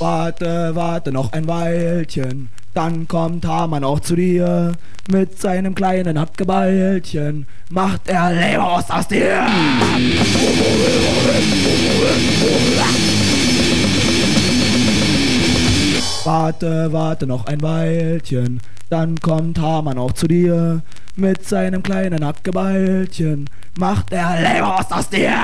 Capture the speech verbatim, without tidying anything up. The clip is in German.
Warte, warte noch ein Weilchen, dann kommt Hamann auch zu dir. Mit seinem kleinen Hackgebeilchen macht er Leberwurst aus dir. Warte, warte noch ein Weilchen, dann kommt Hamann auch zu dir. Mit seinem kleinen Hackgebeilchen macht er Leberwurst aus dir.